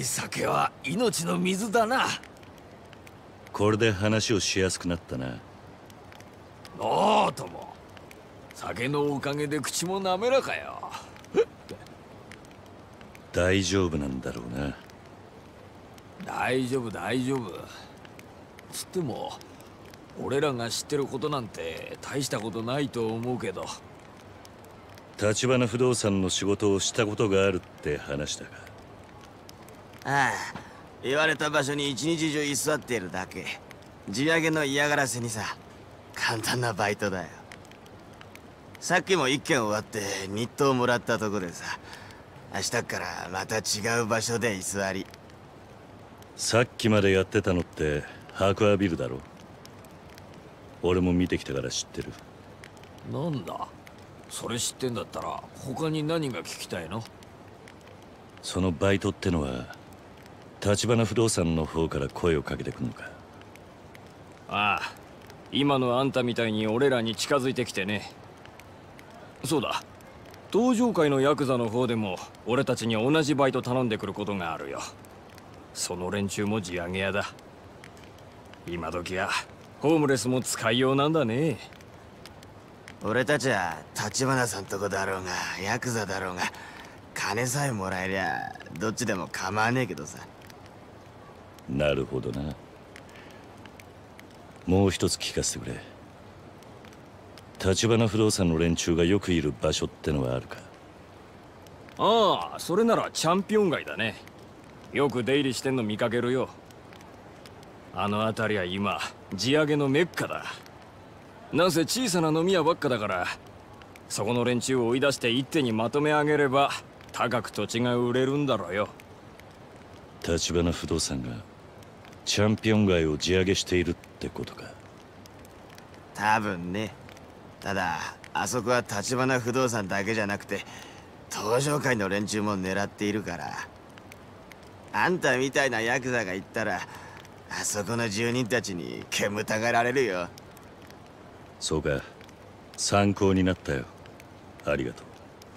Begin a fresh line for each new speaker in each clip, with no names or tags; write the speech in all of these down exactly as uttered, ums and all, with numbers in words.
い酒は命の水だな。
これで話をしやすくなったな。
おうとも、酒のおかげで口も滑らかよ。
大丈夫なんだろうな。
大丈夫大丈夫。つっても俺らが知ってることなんて大したことないと思うけど。
橘不動産の仕事をしたことがあるって話だが。
ああ、言われた場所に一日中居座っているだけ。地上げの嫌がらせにさ。簡単なバイトだよ。さっきも一件終わって日当もらったとこでさ、明日からまた違う場所で居座り。
さっきまでやってたのって白亜ビルだろ。俺も見てきたから知ってる。
なんだ、それ知ってんだったら他に何が聞きたいの？
そのバイトってのは橘不動産の方から声をかけてくるのか？
ああ、今のあんたみたいに俺らに近づいてきてね。そうだ、登場界のヤクザの方でも俺たちに同じバイト頼んでくることがあるよ。その連中も地上げ屋だ。今時はホームレスも使いようなんだね。
俺たちは橘さんとこだろうがヤクザだろうが、金さえもらえりゃどっちでも構わねえけどさ。
なるほどな。もう一つ聞かせてくれ。橘不動産の連中がよくいる場所ってのはあるか？
ああ、それならチャンピオン街だね。よく出入りしてんの見かけるよ。あの辺りは今地上げのメッカだ。なんせ小さな飲み屋ばっかだから、そこの連中を追い出して一手にまとめ上げれば高く土地が売れるんだろうよ。
橘不動産がチャンピオン街を地上げしているってことか？
多分ね。ただあそこは橘不動産だけじゃなくて登場界の連中も狙っているから、あんたみたいなヤクザが行ったらあそこの住人たちに煙たがられるよ。
そうか、参考になったよ。ありがとう。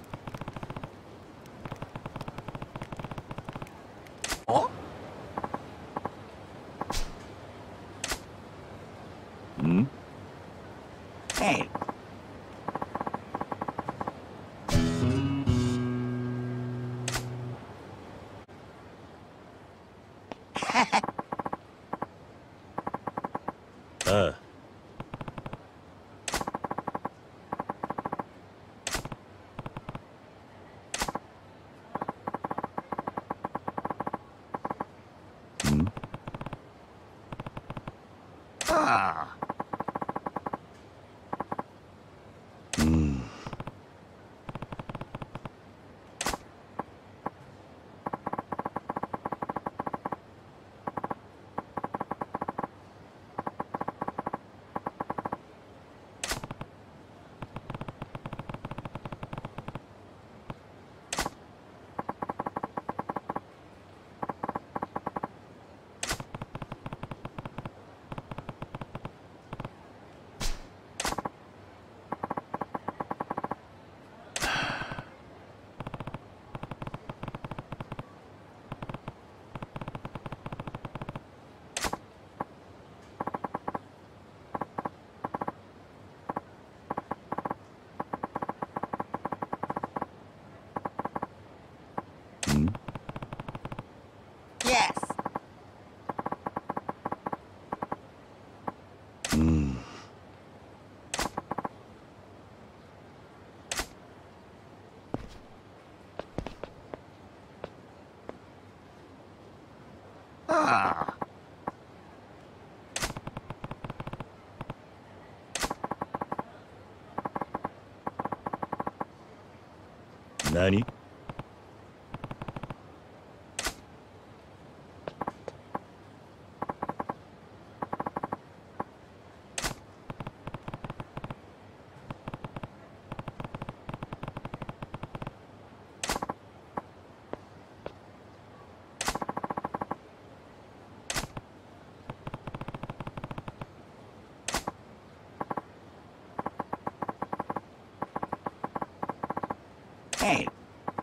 ん？
Hey.
ああ。ん？
ああ。
うん。
Yes.
うん。
ああ。
何？
Hey.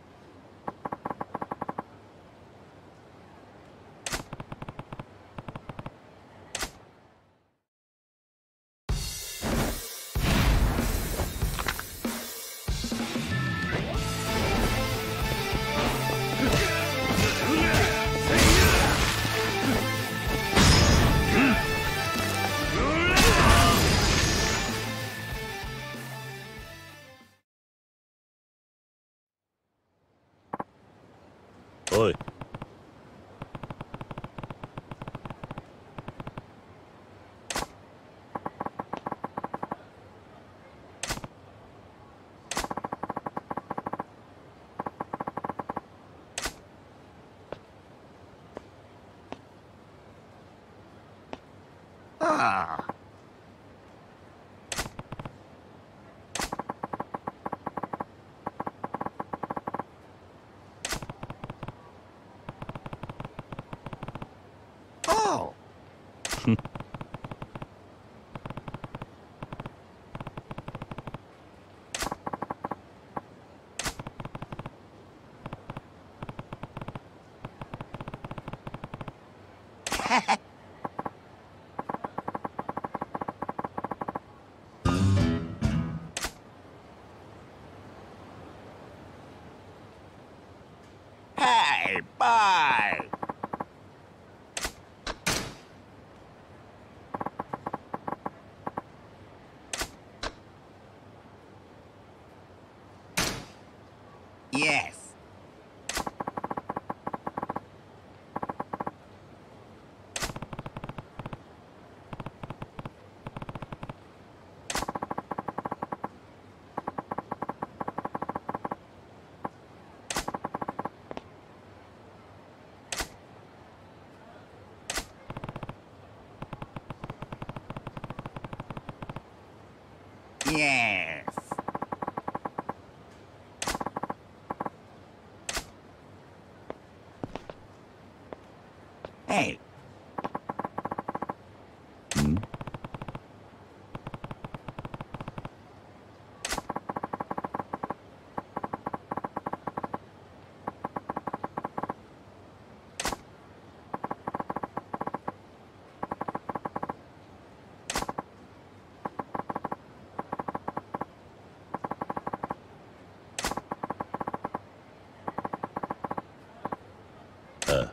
あ。Oh. Hey, bye. Yes. Yes. Hey.
Hmm? Uh.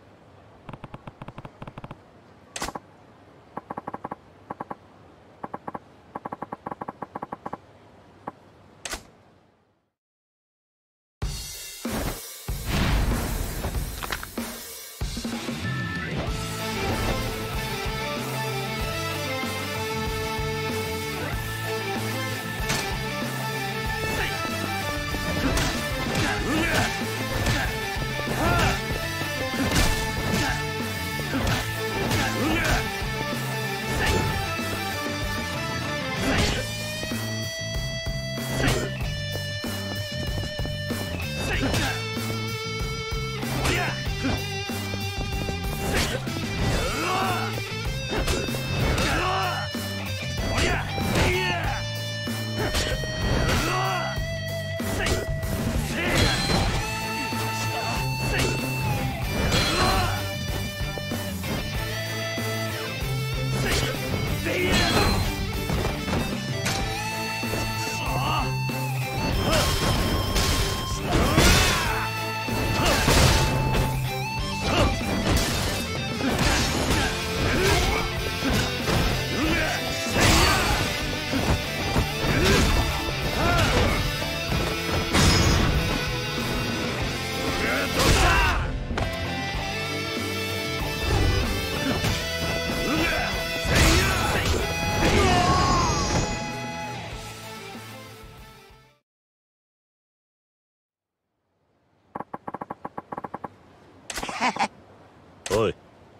Oi.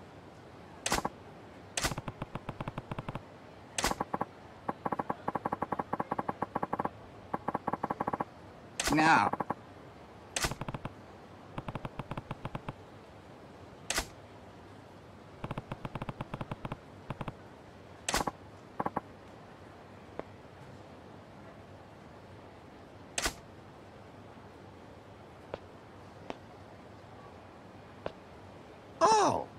No. Oh.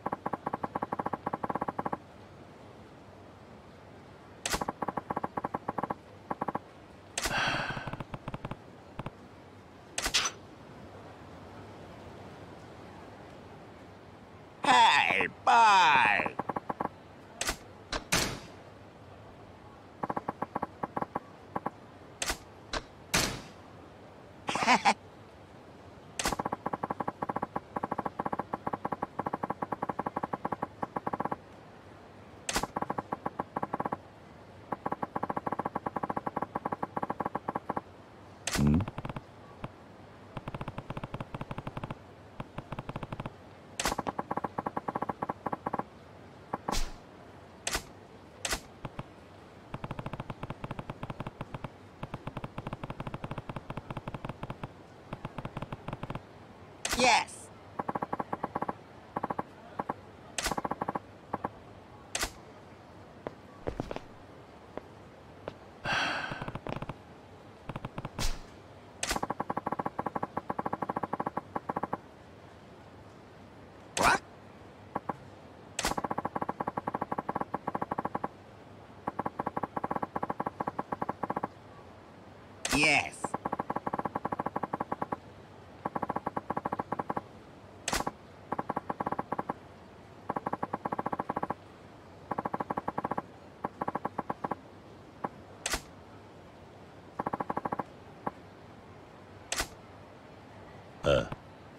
Hey, bye.
Hmm?
Yes!
ああ。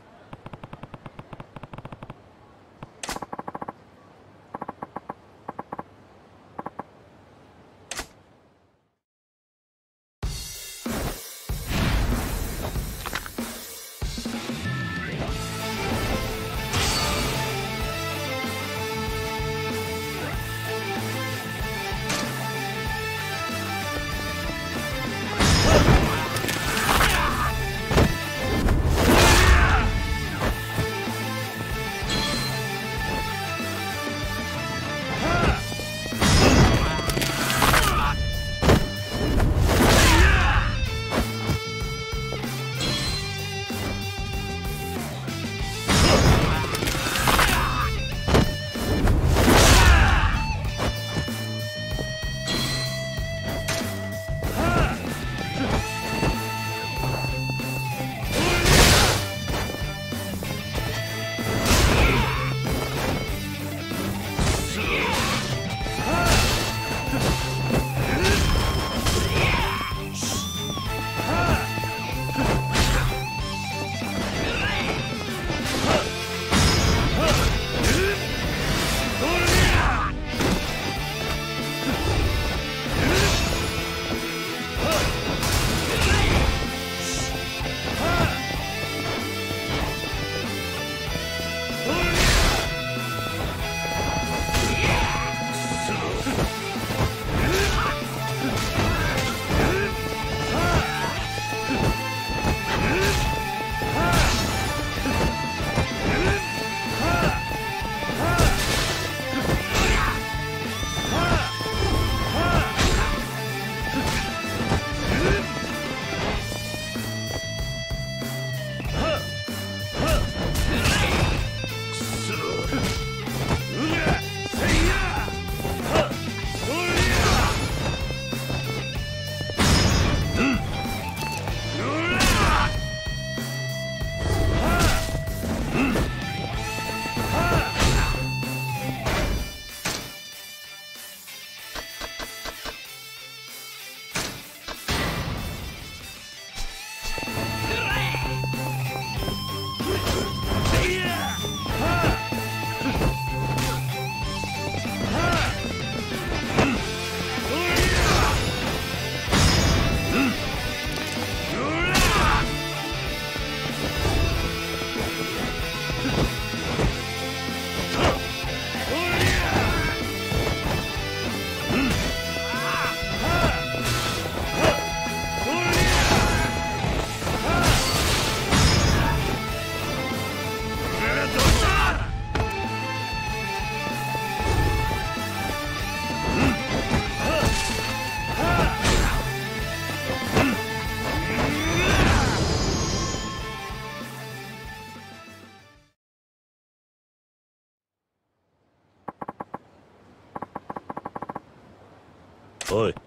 おい。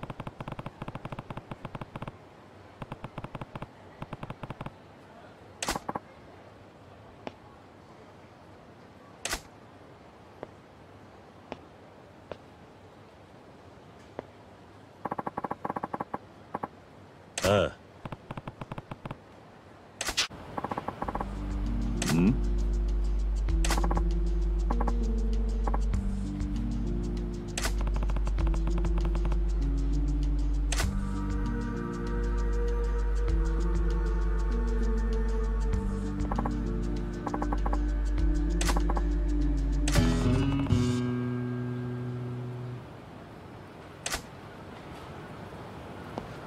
ああ。ん？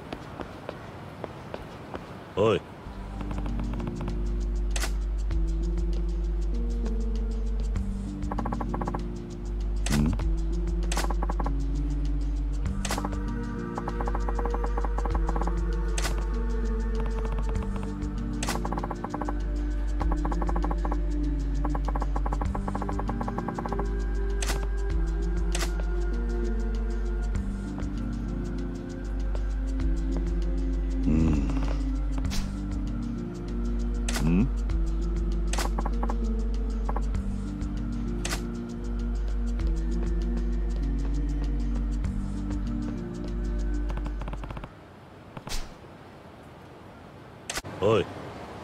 おい。 おい。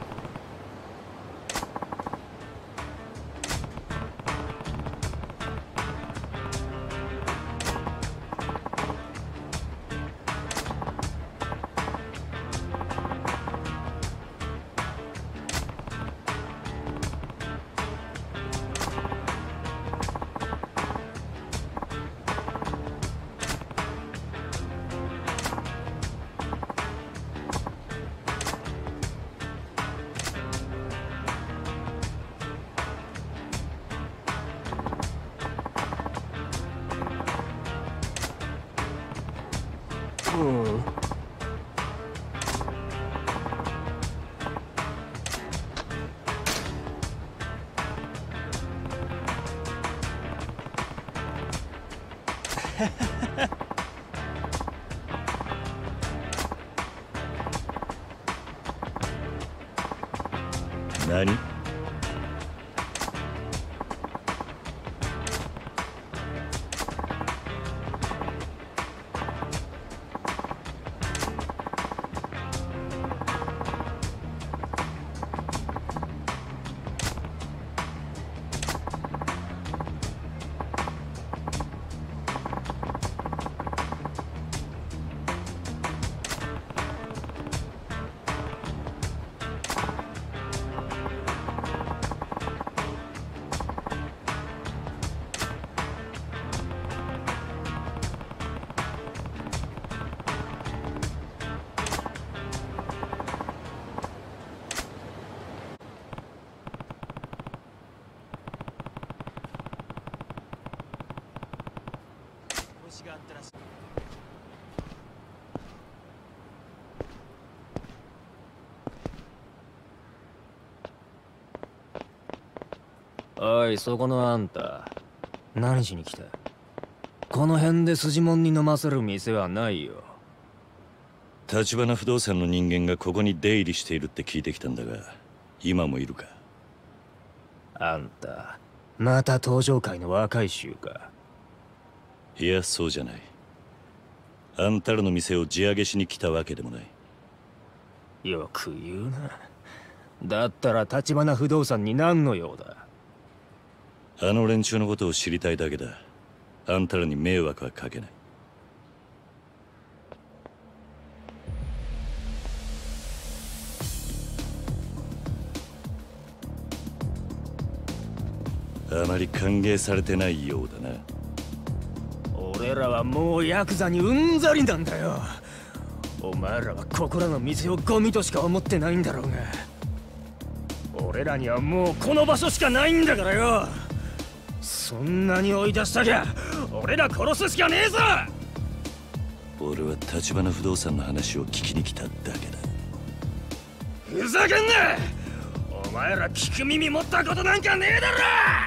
何？
おい、そこのあんた、何しに来た？この辺で筋もんに飲ませる店はないよ。
橘不動産の人間がここに出入りしているって聞いてきたんだが、今もいるか？
あんた、また登場界の若い衆か？
いや、そうじゃない。あんたらの店を地上げしに来たわけでもない。
よく言うな。だったら橘不動産に何の用だ？
あの連中のことを知りたいだけだ。あんたらに迷惑はかけない。あまり歓迎されてないようだな。
俺らはもうヤクザにうんざりなんだよ。お前らはここらの店をゴミとしか思ってないんだろうが、俺らにはもうこの場所しかないんだからよ。そんなに追い出したきゃ俺ら殺すしかねえぞ。
俺は橘不動産の話を聞きに来ただけだ。
ふざけんな！お前ら聞く耳持ったことなんかねえだろ！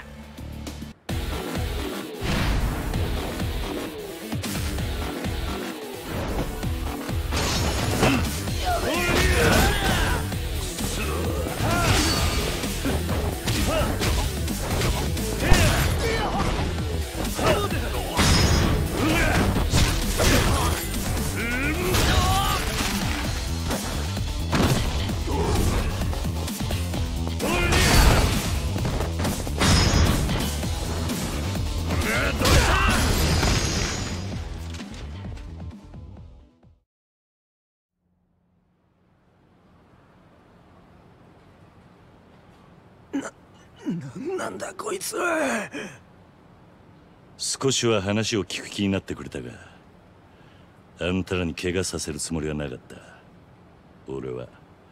なんだこいつは。
少しは話を聞く気になってくれたが、あんたらに怪我させるつもりはなかった。俺は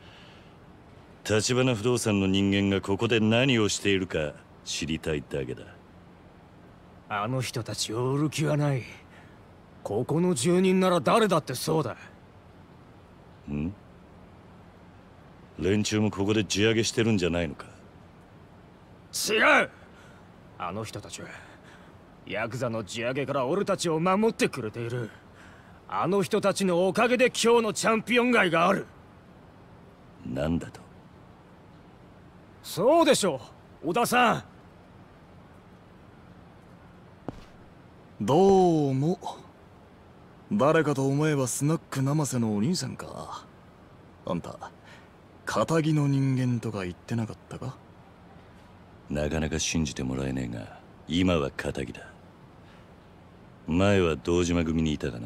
橘不動産の人間がここで何をしているか知りたいだけだ。
あの人たちを売る気はない。ここの住人なら誰だってそうだ。
ん？連中もここで地上げしてるんじゃないのか？
違う！あの人たちはヤクザの地上げから俺たちを守ってくれている。あの人たちのおかげで今日のチャンピオン街がある。
なんだと？
そうでしょう、小田さん。
どうも。誰かと思えばスナック生瀬のお兄さんか。あんた仇の人間とか言ってなかったか？
なかなか信じてもらえねえが、今は仇だ。前は堂島組にいたがな。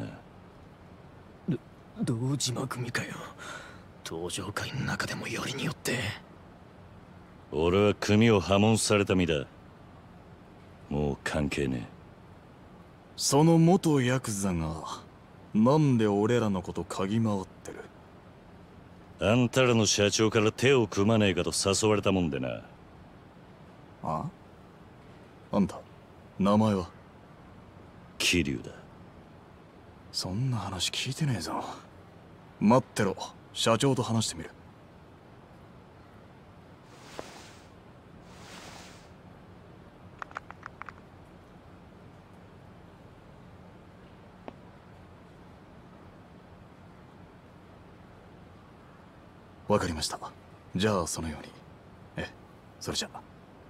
ど堂島組かよ。登場会の中でもよりによって。
俺は組を破門された身だ。もう関係ねえ。
その元ヤクザがなんで俺らのこと嗅ぎ回ってる？
あんたらの社長から手を組まねえかと誘われたもんでな。
あ？あんた名前は？
桐生だ。
そんな話聞いてねえぞ。待ってろ、社長と話してみる。わかりました。じゃあそのように。ええ、それじゃあ。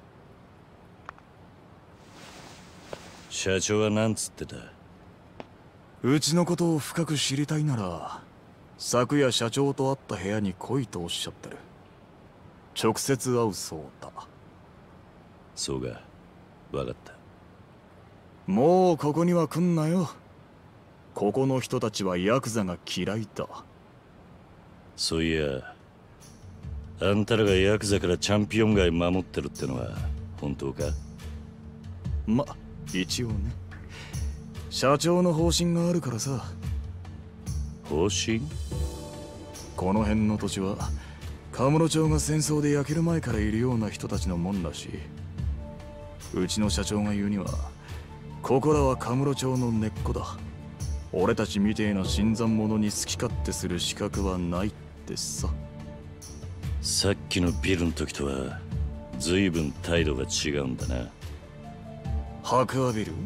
社長は何つってた？
うちのことを深く知りたいなら、昨夜社長と会った部屋に来いとおっしゃってる。直接会うそうだ。
そうか、わかった。
もうここには来んなよ。ここの人たちはヤクザが嫌いだ。
そういや、あんたらがヤクザからチャンピオン街守ってるってのは本当か？
ま、一応ね。社長の方針があるからさ。
方針？
この辺の土地はカムロ町が戦争で焼ける前からいるような人たちのもんらしい。うちの社長が言うには、ここらはカムロ町の根っこだ。俺たちみてえな新参者に好き勝手する資格はないってさ。
さっきのビルの時とは随分態度が違うんだな。
白亜ビル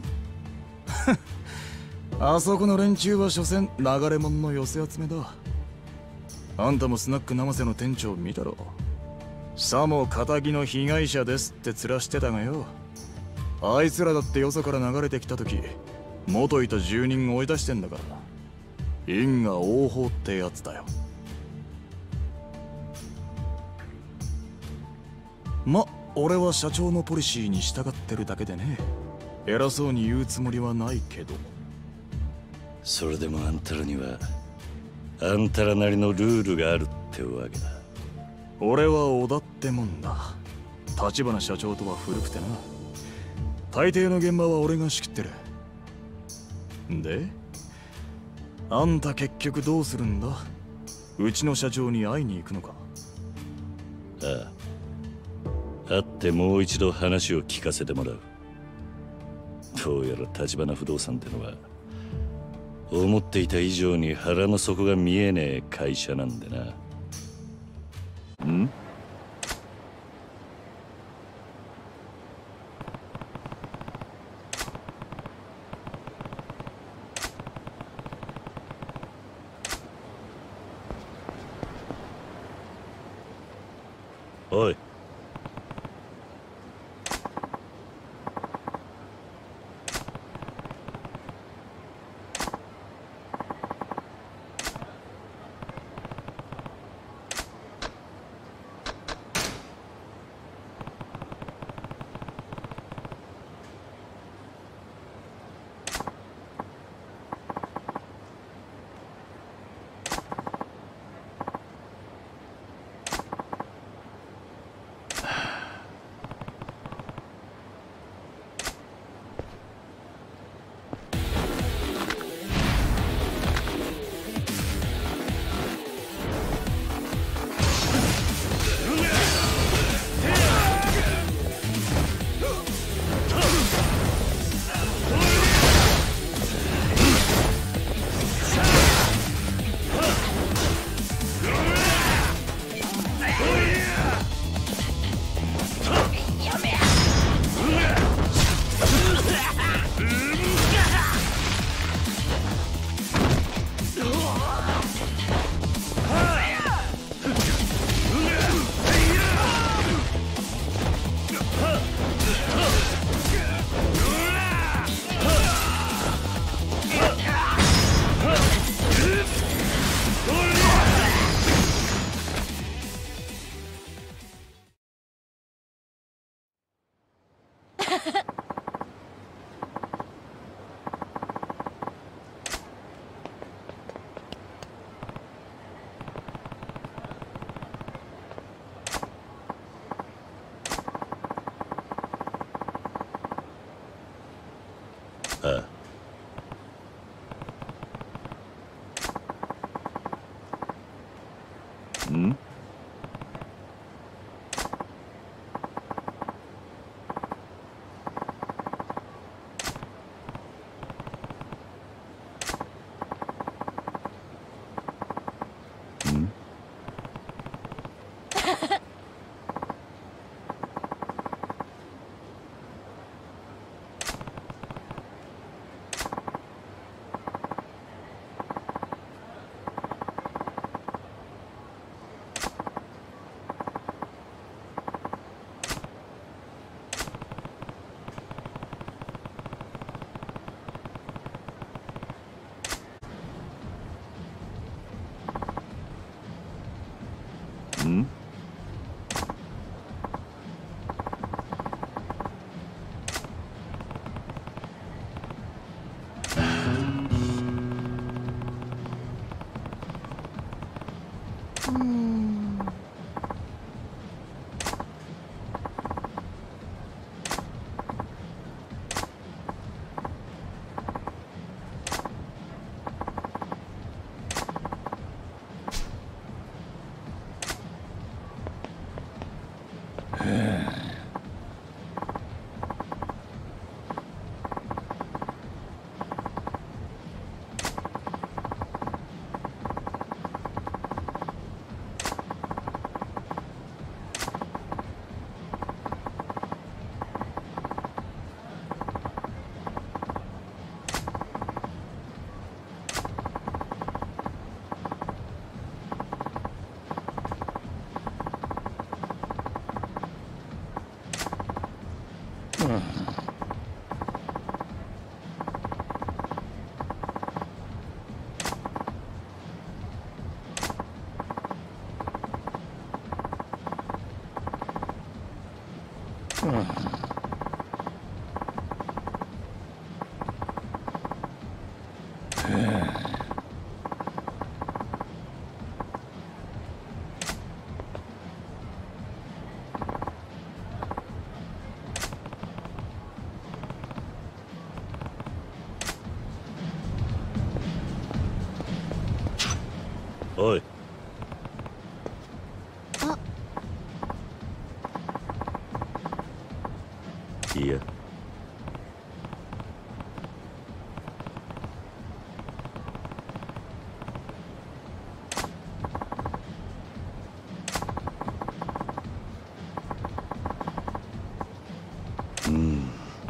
あそこの連中は所詮流れ者の寄せ集めだ。あんたもスナック生瀬の店長見たろ。さも仇の被害者ですって面してたがよ。あいつらだってよそから流れてきた時、元いた住人追い出してんだから。因果応報ってやつだよ。ま、俺は社長のポリシーに従ってるだけでね。偉そうに言うつもりはないけど。
それでもあんたらにはあんたらなりのルールがあるってわけだ。
俺は織田ってもんだ。立花社長とは古くてな。大抵の現場は俺が仕切ってる。で、あんた結局どうするんだ？うちの社長に会いに行くのか？
ああ、会ってもう一度話を聞かせてもらう。どうやら立花不動産ってのは思っていた以上に腹の底が見えねえ会社なんでな。ん？おい。 おい。
あ、
いや。うん。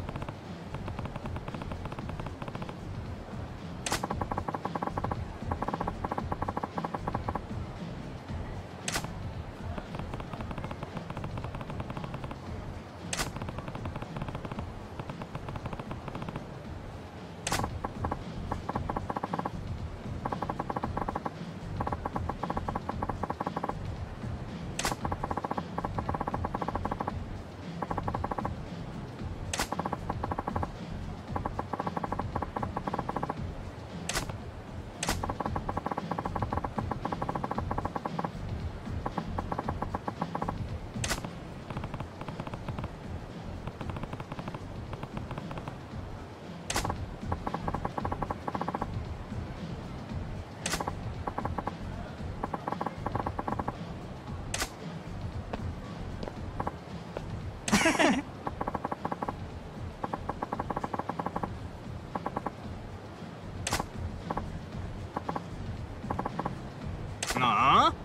なあ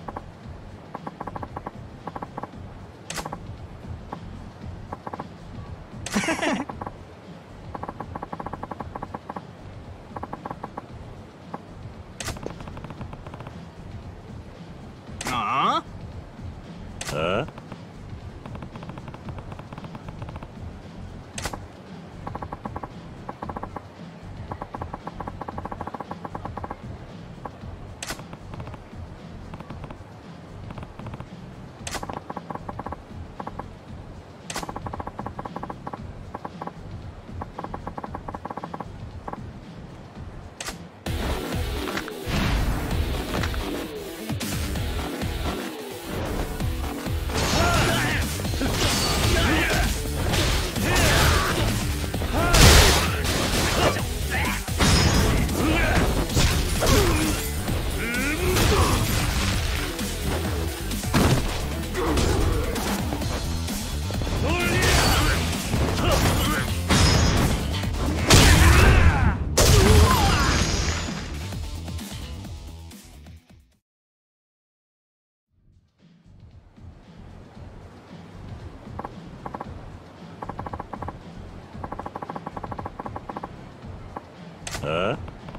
なあ
あ？あ？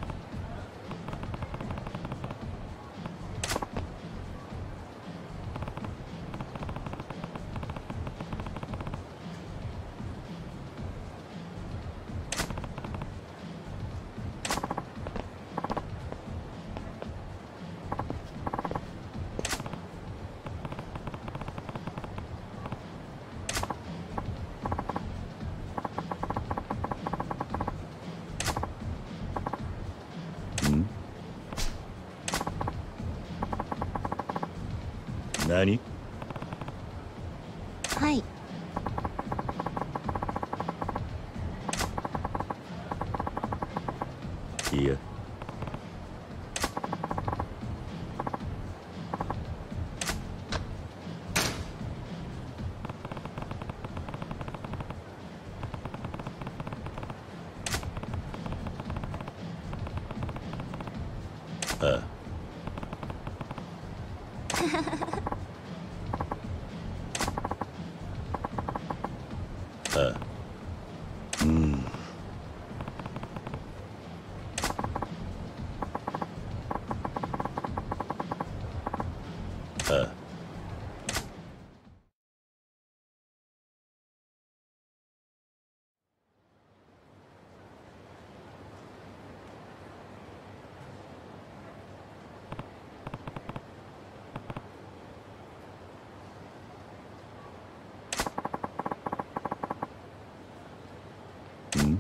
ん？何？
はい。
いや。ああ。ああ。うん。ああ。ん？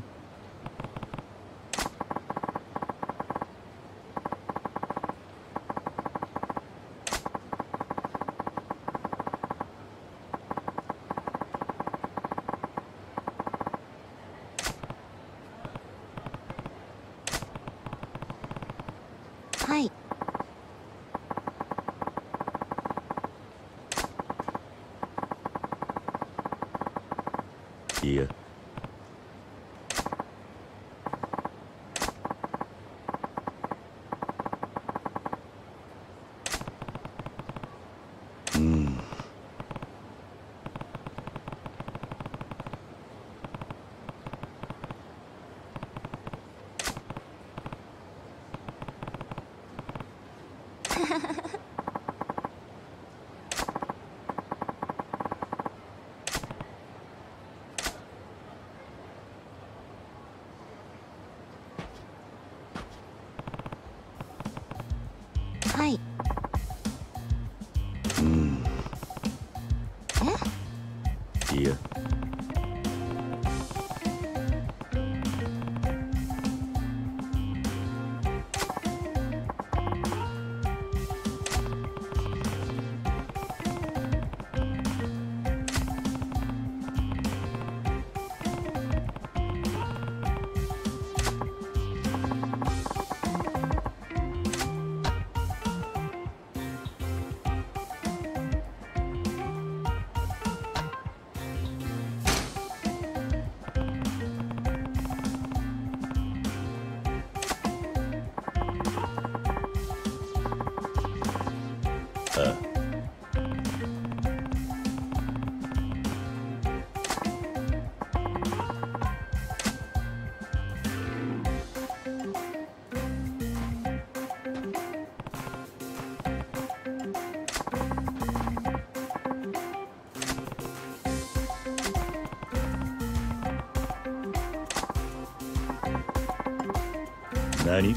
はい。 はい。
うん
え？
いやああ何？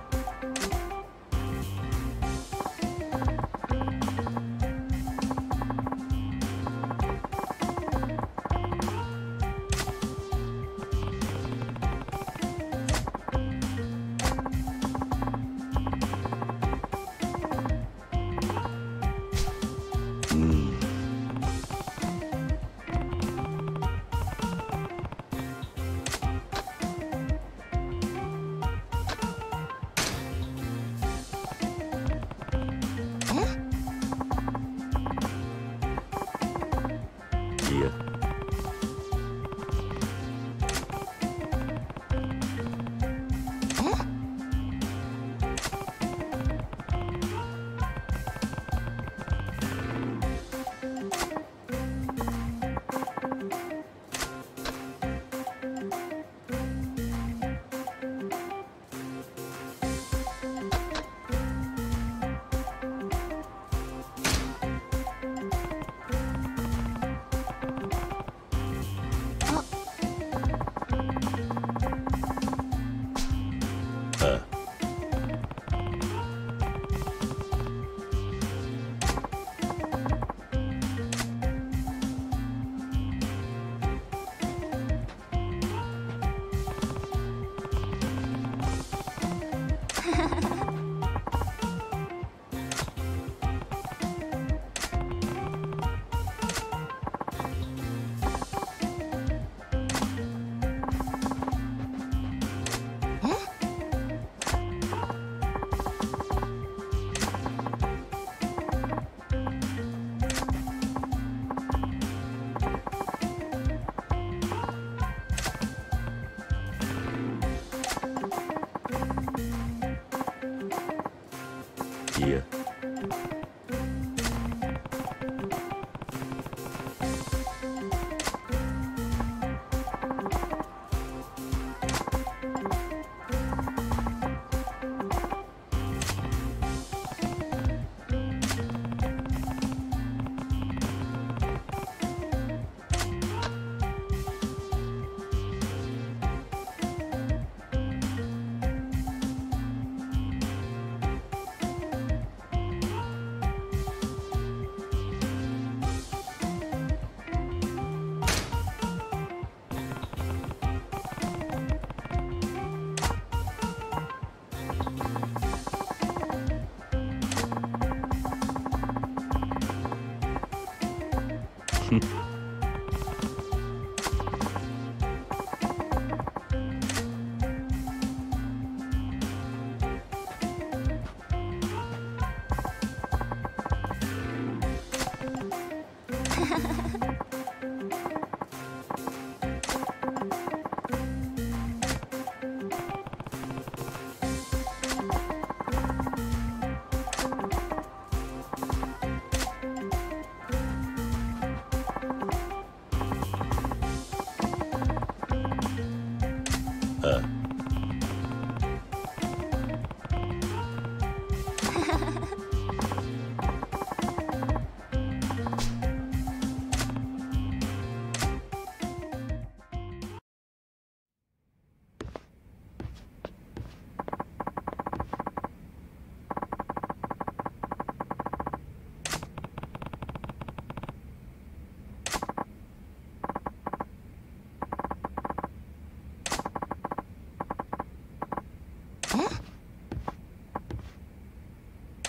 うんいやああいや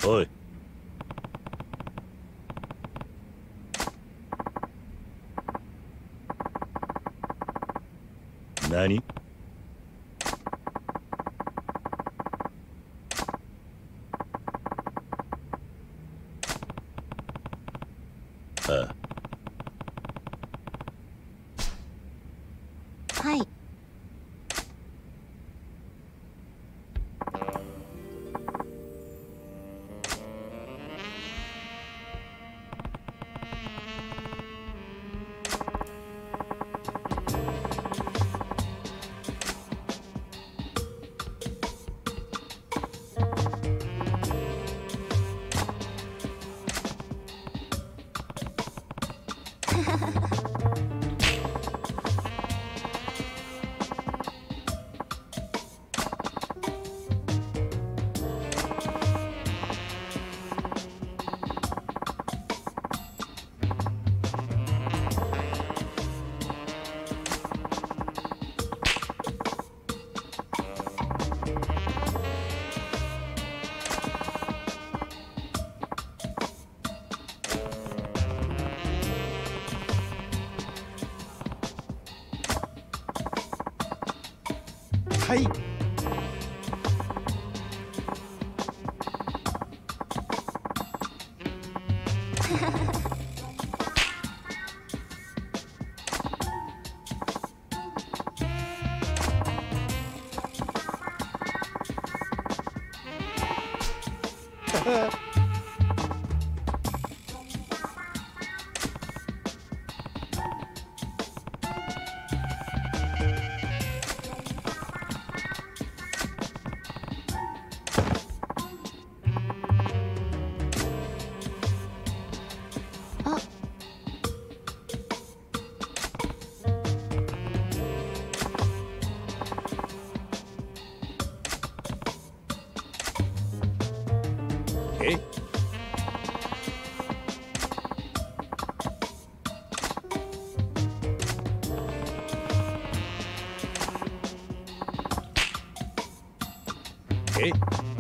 おい。何？ああ。
はい。
はい。
え？え？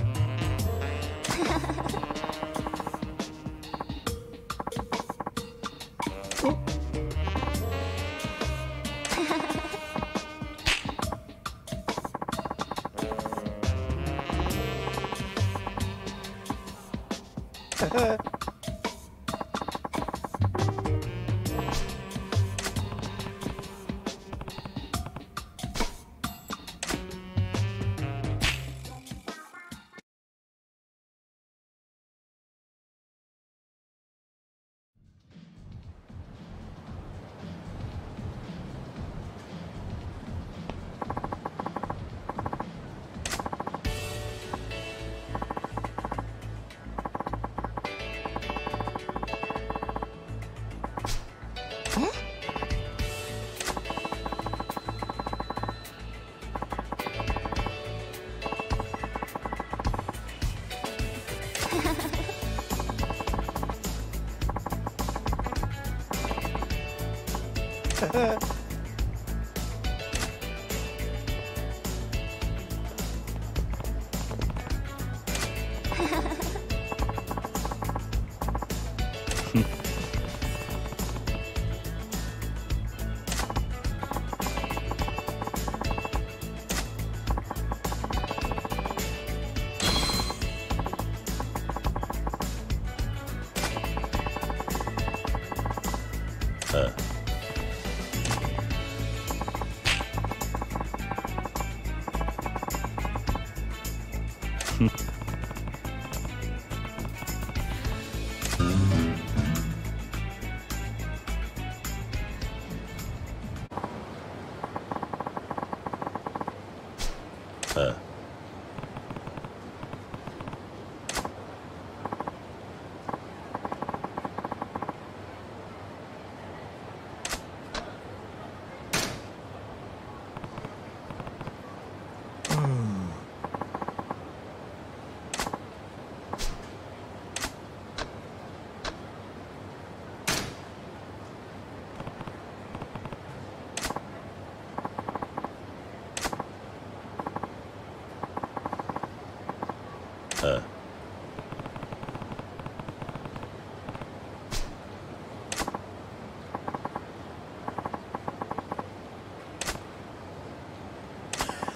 ああ。ああ。ああ。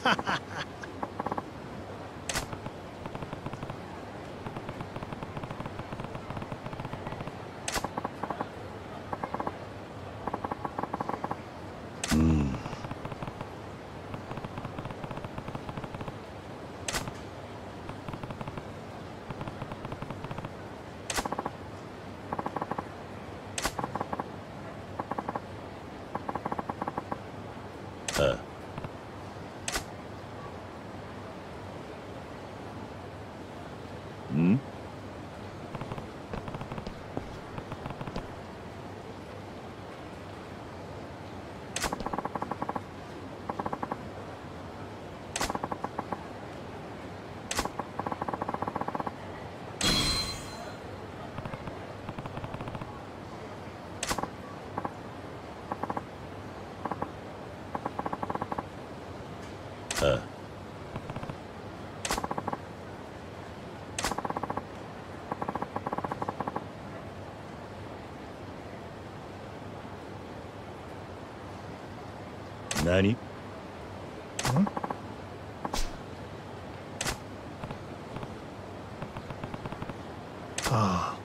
ああ。ん？ああ。何？
ん？ああ。